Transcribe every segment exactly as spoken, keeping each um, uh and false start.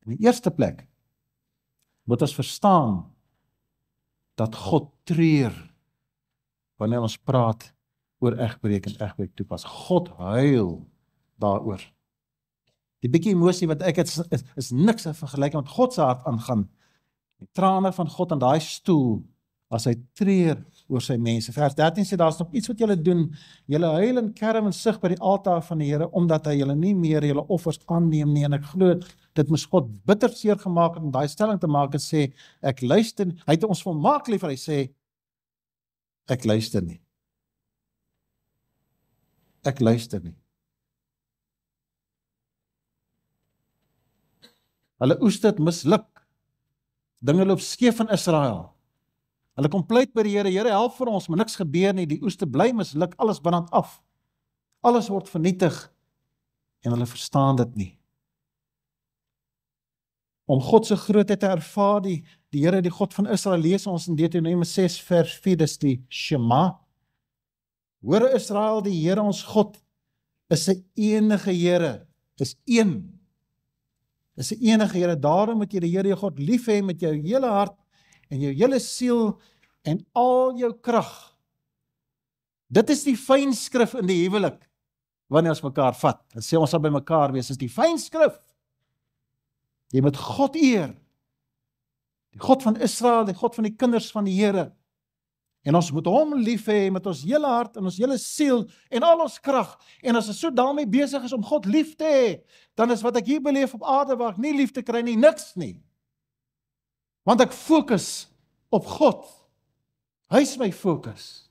In die eerste plek moet ons verstaan dat God treur wanneer ons praat oor egbreek en egbreek toepas. God huil daaroor. Die bietjie emosie wat ek het, is, is, is niks in vergelyking met God se hart aangaan. Die trane van God aan daai stoel, as hy treur oor sy mense. Vers dertien sê, daar is nog iets wat julle doen, julle huil en kerm en sug by die altaar van die Here, omdat hy julle nie meer julle offers aanneem nie, en ek glo, dit moes God bitter seer gemaak het om daai stelling te maak en sê, ek luister, hy het ons volmaak lief, en hy sê, ek luister nie. Ek luister nie. Hulle oes dit misluk. Dinge loop skeef in Israel. Hulle kom pleit by die Here, Here help vir ons, maar niks gebeur nie, die oeste bly misluk, alles brand af. Alles word vernietig, en hulle verstaan dit nie. Om God se grootheid te ervaar, die, die Here, die God van Israel, lees ons in Deuteronomium ses vers vier, dis die Shema. Hoor Israel, die Here ons God, is 'n enige Here, is een. Is 'n enige Here, daarom moet jy die Here jou God lief hê met jou hele hart, en jou hele siel, en al jou krag. Dit is die fynskrif in die huwelik, wanneer ons mekaar vat, en sê ons sal by mekaar wees, is die fynskrif. Jy moet God eer, die God van Israel, die God van die kinders van die Here, en ons moet hom lief hê met ons hele hart, en ons hele siel, en al ons krag, en as ons so daarmee besig is om God lief te hê, dan is wat ek hier beleef op aarde, waar ek nie lief te kry nie, niks nie. Want ek fokus op God. Hy is my fokus.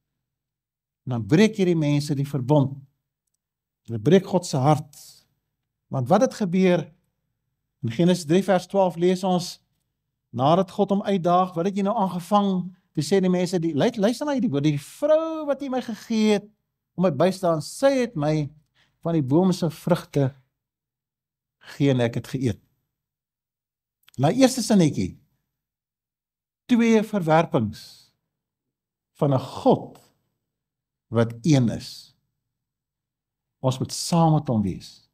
En dan breek hierdie mense die verbond. Hulle breek God se hart. Want wat het gebeur? In Genesis drie vers twaalf lees ons, nadat God hom uitdaag, wat het jy nou aangevang? Toe sê die mense, die, luister na hierdie woord, die vrou wat jy my gegee het, om my bystaan, sy het my van die boom se vrugte gegee en ek het geëet. Nou eerste sinnetjie, twee verwerpings van 'n God wat een is. Ons moet saam met hom wees.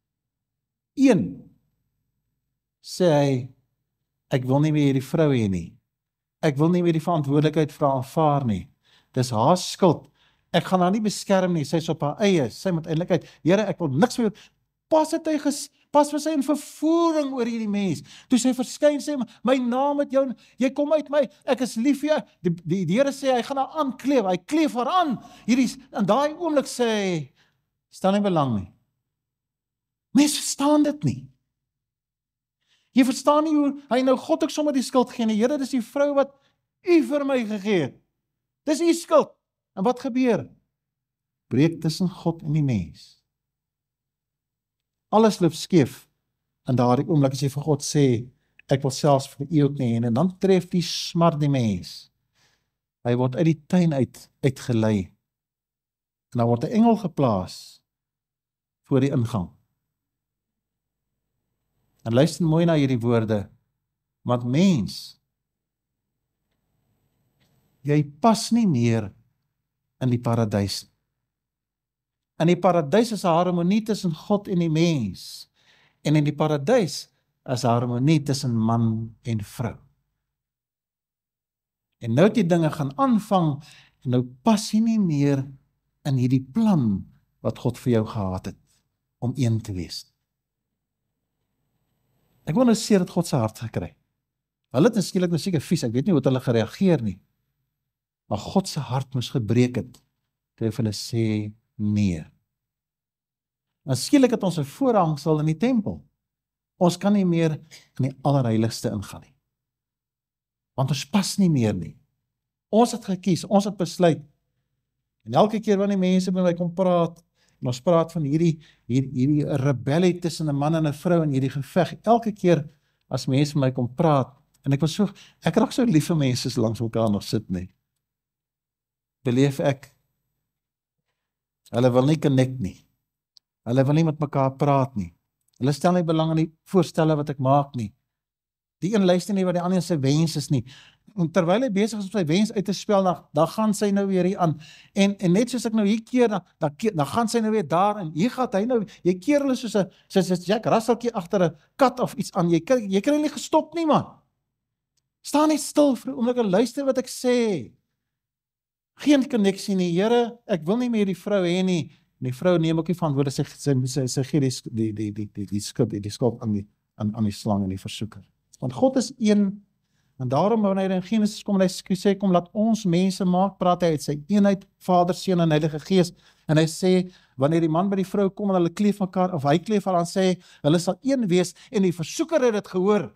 Een, sê hy, ek wil nie meer hierdie vrou hê nie. Ek wil nie meer die verantwoordelikheid vir haar aanvaar nie. Dis haar skuld. Ek gaan haar nie beskerm nie, sy is op haar eie, sy moet eintlik uit, Here, ek wil niks meer, pas het hy ges, pas was hy in vervoering oor hierdie mens, toe sy verskyn sê, my naam met jou, jy kom uit my, ek is lief vir jou, die, die, die Here sê, hy gaan haar aankleef, hy kleef haar aan, hierdie, in daai oomblik sê hy, stel nie belang nie. Mens verstaan dit nie. Jy verstaan nie hoe, hy nou God ook sommer die skuld gee nie, Here, dis die vrou wat u vir my gegee het, dis u skuld, en wat gebeur? Breek tussen God en die mens. Alles loop skeef, en daardie oomblik as jy vir God sê, ek wil selfs vir u ook nie hê, en dan tref die smart die mens. Hy word uit die tuin uit, uitgelei, en dan word 'n engel geplaas, voor die ingang. En luister mooi na hierdie woorde, want mens, jy pas nie meer in die paradys. In die paradys is 'n harmonie tussen God en die mens, en in die paradys is 'n harmonie tussen man en vrou. En nou het die dinge gaan aanvang, en nou pas jy nie meer in hierdie plan wat God vir jou gehad het, om een te wees. Ek wil nou sê dat God se hart gekry. Hulle het skielik nou seker vies, ek weet nie hoe het hulle gereageer nie. Maar God se hart moes gebreek het, toe hy hulle sê nee. En skielik het ons 'n voorhangsel in die tempel. Ons kan nie meer in die allerheiligste ingaan nie. Want ons pas nie meer nie. Ons het gekies, ons het besluit. En elke keer wanneer mense met my kom praat, en ons praat van hierdie, hierdie, hierdie rebellie tussen 'n man en 'n vrou en hierdie geveg, elke keer as mense met my kom praat, en ek was so, ek raak so lief vir mense so langs mekaar nog sit nie. Beleef ek, hulle wil nie connect nie. Hulle wil nie met mekaar praat nie. Hulle stel nie belang in die voorstelle wat ek maak nie. Die een luister nie wat die ander se wens is nie. terwyl hy besig is om sy wens uit te spel, dan, dan gaan sy nou weer hier aan, en, en net soos ek nou hier keer, dan, dan, keer, dan gaan sy nou weer daar, en hier gaat hy nou, jy keer hulle soos een, soos een Jack Russellkie agter een kat of iets aan, jy, jy kan nie gestop nie, man. Sta net stil vir 'n oomblik en luister wat ek sê. Geen konneksie nie, Here, ek wil nie meer die vrou hê nie, en die vrou neem ook nie verantwoorde, sy, sy, sy, sy gee die, die, die, die, die, die skip, die, die skop aan die, aan, aan die slang en die versoeker. Want God is een, en daarom wanneer hy in Genesis kom, en hy sê, kom, laat ons mense maak, praat hy uit sy eenheid, Vader, Seun en Heilige Gees, en hy sê, wanneer die man by die vrou kom, en hulle kleef mekaar, of hy kleef haar, dan sê hy, hulle sal een wees, en die versoeker het dit gehoor.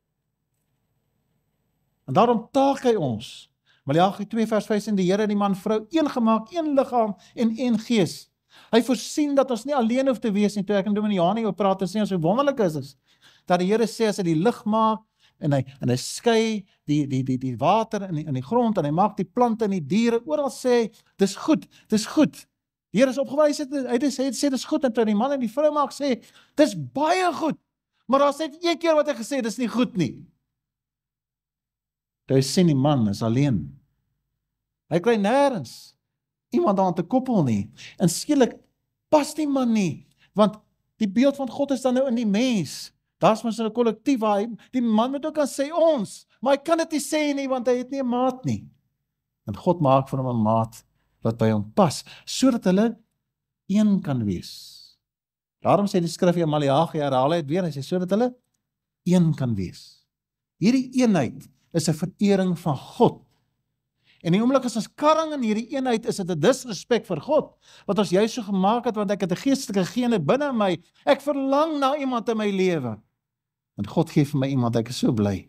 En daarom taak hy ons, Maleagi twee vers vyf, en die Here en die man vrou, een gemaak, een liggaam, en een gees. Hy voorsien dat ons nie alleen hoef te wees nie, toe ek en Dominiani oor praat, en sê ons, hoe wonderlik is dit, dat die Here sê, as hy die lig maak, en hy, en hy skei die, die, die, die water in die, in die grond, en hy maak die plante en die diere, oral sê hy, dis goed, dis goed. Die Here is opgewys, hy sê, hy sê, hy sê, dis goed, en toe die man en die vrou maak sê, dis baie goed, maar daar is net een keer wat hy gesê, dis nie goed nie. Toe hy sê die man is alleen. Hy kry nêrens iemand aan te koppel nie, en skielik pas die man nie, want die beeld van God is dan nou in die mens. Daar is mens in 'n kollektief waar hy, die man moet ook kan sê ons, maar hy kan dit nie sê nie, want hy het nie 'n maat nie. En God maak vir hom 'n maat wat by hom pas, sodat hulle een kan wees. Daarom sê die skrif in Maleagi, herhaal hy het weer, hy sê, sodat hulle een kan wees. Hierdie eenheid is 'n verering van God. En die oomblik as ons karring in hierdie eenheid, is dit 'n disrespek vir God, wat ons juist so gemaak het, want ek het 'n geestelike gene binne my, ek verlang na iemand in my lewe, en God gee vir my iemand, ek is so bly.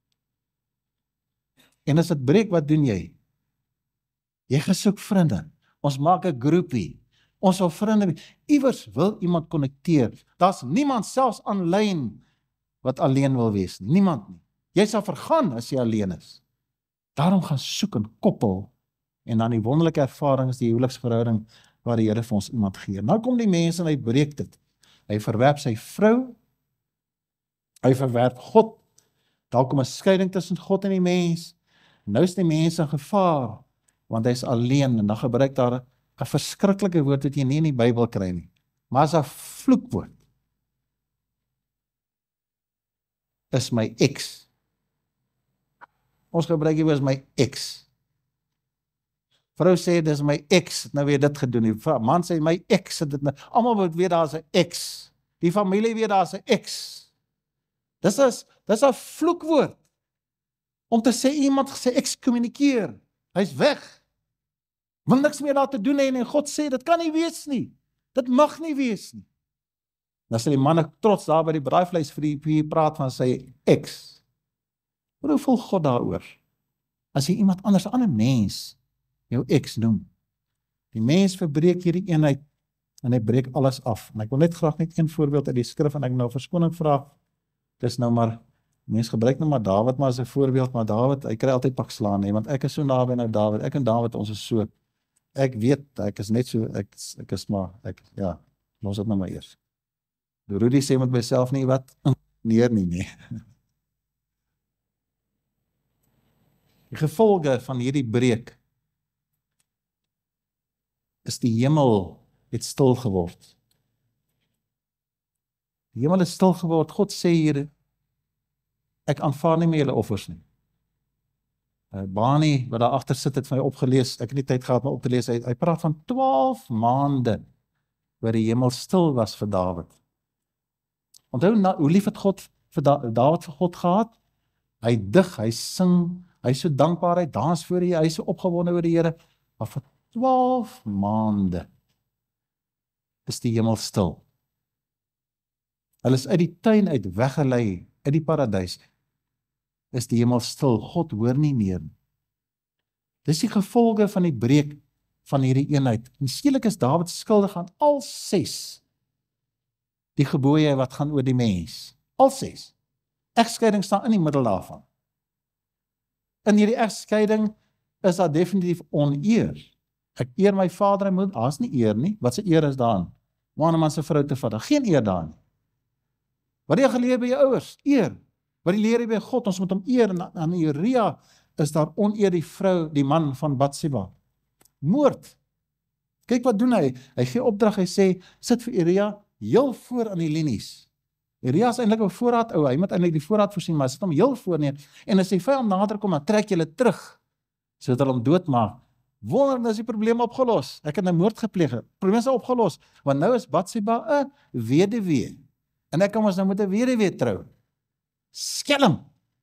En as dit breek, wat doen jy? Jy gaan soek vriende, ons maak 'n groepie, ons wil vriende, iewers wil iemand connecteer, daar's niemand selfs aanlyn, wat alleen wil wees, niemand nie. Jy sal vergaan as jy alleen is. Daarom gaan soek en koppel, en dan die wonderlike ervaring is die huweliksverhouding, waar die Here vir ons iemand gee. Nou kom die mens en hy breek dit. Hy verwerp sy vrou, hy verwerp God, daar kom 'n skeiding tussen God en die mens, nou is die mens in gevaar, want hy is alleen, en dan gebruik daar 'n verskriklike woord wat jy nie in die Bybel kry nie, maar as 'n vloekwoord, is my ex. Ons gebruik hier was my ex. Vrou sê, dis my ex, het nou weer dit gedoen. Die man sê, my ex, het dit nou, allemaal weet daar is 'n ex. Die familie weet daar is 'n ex. Dis is, dis 'n vloekwoord, om te sê, iemand gesê, excommunikeer, hy is weg. Wil niks meer daar te doen hê, en God sê, dit kan nie wees nie. Dit mag nie wees nie. Dan sê die man trots daar by die braaivleis vir die, vir die praat van sy ex. Hoe voel God daaroor? As jy iemand anders, 'n ander mens, jou ex noem. Die mens verbreek hierdie eenheid, en hy breek alles af. En ek wil net graag net een voorbeeld uit die skrif, en ek nou verskoning vra, dis nou maar, mens gebruik nou maar Dawid maar as 'n voorbeeld, maar Dawid, hy kry altyd pak slaan, nee, want ek is so naby nou Dawid, ek en Dawid, ons is so, ek weet, ek is net so, ek, ek is maar, ek, ja, los dit nou maar eers. De Rudy sê met myself nie, wat? Neer nie, nee. Die gevolge van hierdie breek is die hemel het stil geword. Die hemel is stil geword. God sê hier, ek aanvaar nie meer julle offers nie. Uh, Bani, wat daar agter sit, het vir my opgelees, ek het nie tyd gehad om op te lees, hy, hy praat van twaalf maande, waar die hemel stil was vir Dawid. Onthou, na, hoe lief het God vir da, Dawid vir God gehad? Hy dig, hy sing, hy is so dankbaar, hy dans voor die, hy is so opgewonde oor die Here, maar vir twaalf maande is die hemel stil. Hulle is uit die tuin uit weggelei, uit die paradys, is die hemel stil, God hoor nie meer. Dis die gevolge van die breek van hierdie eenheid. En skielik is Dawid skuldig aan al ses die gebooie wat gaan oor die mens. Al ses. Egskeiding staan in die middel daarvan. In hierdie egskeiding is daar definitief oneer. Ek eer my vader en moeder, daar is nie eer nie. Wat se eer is daarin? Om 'n man se vrou te vat, geen eer daarin nie. Wat jy geleer by jou ouers? Eer. Wat jy leer by God, ons moet hom eer, en aan Uria is daar oneer die vrou, die man van Batseba. Moord. Kyk wat doen hy, hy gee opdrag, hy sê, sit vir Uria heel voor aan die linies. Uria is eintlik 'n voorraad ou, hy moet eintlik die voorraad voorsien, maar hy sit hom heel voor neer, en as die vyand nader kom, dan trek julle terug, sodat hulle hom doodmaak. Wonder, is die probleem opgelos. Ek het 'n moord gepleeg. Die probleem is opgelos, want nou is Batseba 'n weduwee. En ek kan ons nou met 'n weduwee trou. Skelm.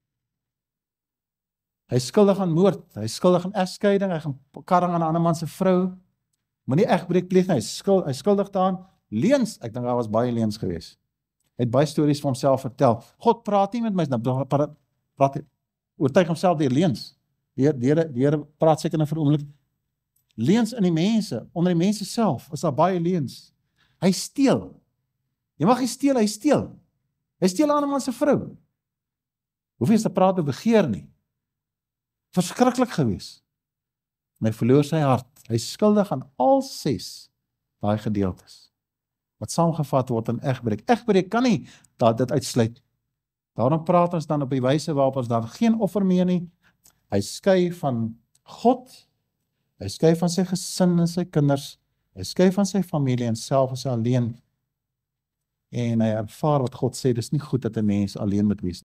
Hy is skuldig aan moord, hy is skuldig aan egskeiding, hy gaan karring aan 'n ander man se vrou. Moenie egbreek pleeg nie, hy is skuld, hy is skuldig daaraan. Leuns, ek dink daar was baie leuns geweest. Hy het baie stories van homself vertel. God praat nie met my, nou praat, praat oortuig homself deur leuns. Die Here, die Here, die Here praat seker nou vir 'n oomblik. Leuns in die mense, onder die mense self, is daar baie leuns. Hy steel. Jy mag nie steel, hy steel. Hy steel aan 'n man se vrou. Hoef nie eens te praat oor begeer nie. Verskriklik gewees. En hy verloor sy hart. Hy is skuldig aan al ses daai gedeeltes wat saamgevat word in egbreek. Egbreek kan nie dat dit uitsluit. Daarom praat ons dan op die wyse waarop ons dan geen offer meer nie. Hy skei van God, hy skei van sy gesin en sy kinders, hy skei van sy familie en self is hy alleen. En hy ervaar wat God sê, dis nie goed dat 'n mens alleen moet wees.